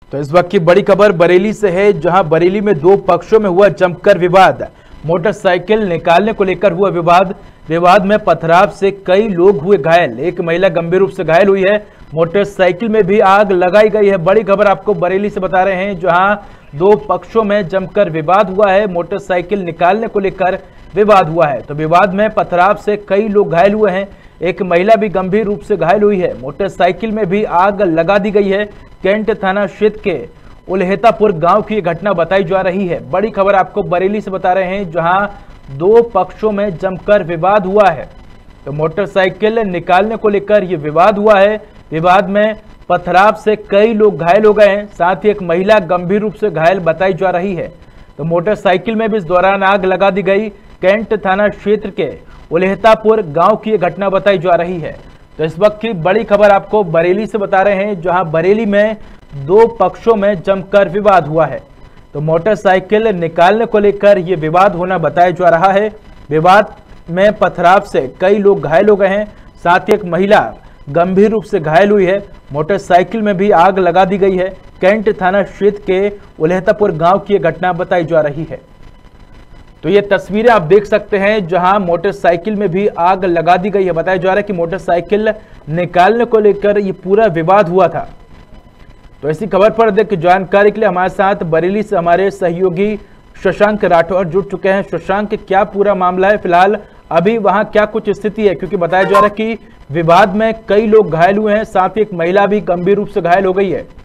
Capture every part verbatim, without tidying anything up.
तो इस वक्त की बड़ी खबर बरेली से है, जहां बरेली में दो पक्षों में हुआ जमकर विवाद। मोटरसाइकिल निकालने को लेकर हुआ विवाद विवाद में पथराव से कई लोग हुए घायल। एक महिला गंभीर रूप से घायल हुई है। मोटरसाइकिल में भी आग लगाई गई है। बड़ी खबर आपको बरेली से बता रहे हैं, जहां दो पक्षों में जमकर विवाद हुआ है। मोटरसाइकिल निकालने को लेकर विवाद हुआ है, तो विवाद में पथराव से कई लोग घायल हुए हैं। एक महिला भी गंभीर रूप से घायल हुई है। मोटरसाइकिल में भी आग लगा दी गई है। कैंट थाना क्षेत्र के उल्हेतापुर गांव की घटना बताई जा रही है। बड़ी खबर आपको बरेली से बता रहे हैं, जहां दो पक्षों में जमकर विवाद हुआ है। तो मोटरसाइकिल निकालने को लेकर यह विवाद हुआ है। विवाद में पथराव से कई लोग घायल हो गए हैं। साथ ही एक महिला गंभीर रूप से घायल बताई जा रही है। तो मोटरसाइकिल में भी इस दौरान आग लगा दी गई। कैंट थाना क्षेत्र के उल्हेतापुर गांव की घटना बताई जा रही है। तो इस वक्त की बड़ी खबर आपको बरेली से बता रहे हैं, जहां बरेली में दो पक्षों में जमकर विवाद हुआ है। तो मोटरसाइकिल निकालने को लेकर यह विवाद होना बताया जा रहा है। विवाद में पथराव से कई लोग घायल हो गए हैं। साथ ही एक महिला गंभीर रूप से घायल हुई है। मोटरसाइकिल में भी आग लगा दी गई है। कैंट थाना क्षेत्र के उल्हेतापुर गांव की घटना बताई जा रही है। तो ये तस्वीरें आप देख सकते हैं, जहां मोटरसाइकिल में भी आग लगा दी गई है। बताया जा रहा है कि मोटरसाइकिल निकालने को लेकर ये पूरा विवाद हुआ था। तो ऐसी खबर पर अधिक जानकारी के लिए हमारे साथ बरेली से हमारे सहयोगी शशांक राठौर जुड़ चुके हैं। शशांक, क्या पूरा मामला है? फिलहाल अभी वहां क्या कुछ स्थिति है? क्योंकि बताया जा रहा है कि विवाद में कई लोग घायल हुए हैं। साथ ही एक महिला भी गंभीर रूप से घायल हो गई है।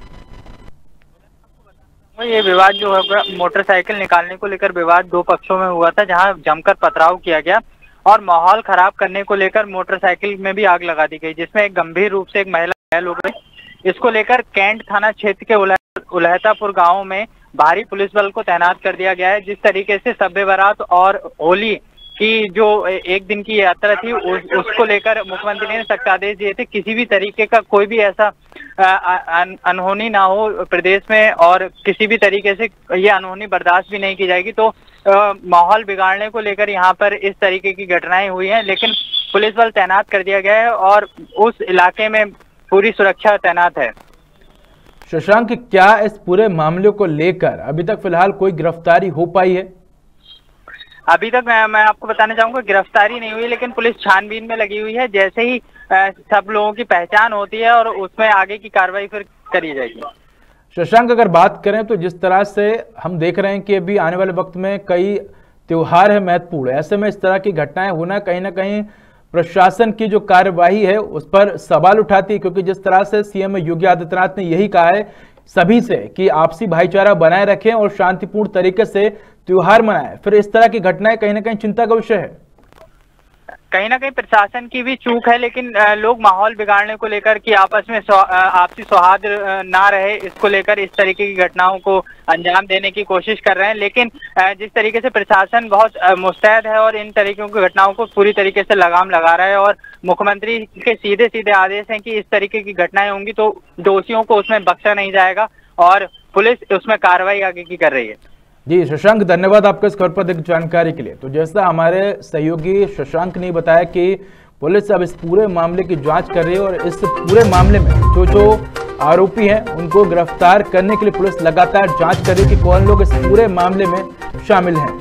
ये विवाद जो है मोटरसाइकिल निकालने को लेकर विवाद दो पक्षों में हुआ था, जहां जमकर पथराव किया गया और माहौल खराब करने को लेकर मोटरसाइकिल में भी आग लगा दी गई, जिसमें एक गंभीर रूप से एक महिला घायल हो गई। इसको लेकर कैंट थाना क्षेत्र के उल्हेतापुर गांव में भारी पुलिस बल को तैनात कर दिया गया है। जिस तरीके से शब बारात और होली की जो एक दिन की यात्रा थी, उस, उसको लेकर मुख्यमंत्री ने सख्त आदेश दिए थे, किसी भी तरीके का कोई भी ऐसा अन, अनहोनी ना हो प्रदेश में, और किसी भी तरीके से ये अनहोनी बर्दाश्त भी नहीं की जाएगी। तो माहौल बिगाड़ने को लेकर यहाँ पर इस तरीके की घटनाएं हुई हैं, लेकिन पुलिस बल तैनात कर दिया गया है और उस इलाके में पूरी सुरक्षा तैनात है। शशांक, क्या इस पूरे मामले को लेकर अभी तक फिलहाल कोई गिरफ्तारी हो पाई है? अभी तक मैं, मैं आपको बताना चाहूंगा, गिरफ्तारी नहीं हुई, लेकिन पुलिस छानबीन में लगी हुई है। जैसे ही आ, सब लोगों की पहचान होती है और उसमें आगे की कार्रवाई फिर करी जाएगी। शशांक, अगर बात करें तो जिस तरह से हम देख रहे हैं कि अभी आने वाले वक्त में कई त्योहार है महत्वपूर्ण, ऐसे में इस तरह की घटनाएं होना कहीं ना कहीं प्रशासन की जो कार्यवाही है उस पर सवाल उठाती है। क्योंकि जिस तरह से सीएम योगी आदित्यनाथ ने यही कहा है सभी से कि आपसी भाईचारा बनाए रखें और शांतिपूर्ण तरीके से त्योहार मनाएं, फिर इस तरह की घटनाएं कहीं ना कहीं चिंता का विषय है। कहीं ना कहीं प्रशासन की भी चूक है, लेकिन लोग माहौल बिगाड़ने को लेकर कि आपस में आपसी सौहार्द ना रहे, इसको लेकर इस तरीके की घटनाओं को अंजाम देने की कोशिश कर रहे हैं। लेकिन जिस तरीके से प्रशासन बहुत मुस्तैद है और इन तरीकों की घटनाओं को पूरी तरीके से लगाम लगा रहा है, और मुख्यमंत्री के सीधे सीधे आदेश हैं कि इस तरीके की घटनाएं होंगी तो दोषियों को उसमें बख्शा नहीं जाएगा, और पुलिस उसमें कार्रवाई आगे की कर रही है। जी शशांक, धन्यवाद आपको इस खबर पर अधिक जानकारी के लिए। तो जैसा हमारे सहयोगी शशांक ने बताया कि पुलिस अब इस पूरे मामले की जांच कर रही है और इस पूरे मामले में जो जो आरोपी हैं उनको गिरफ्तार करने के लिए पुलिस लगातार जांच कर रही है कि कौन लोग इस पूरे मामले में शामिल हैं।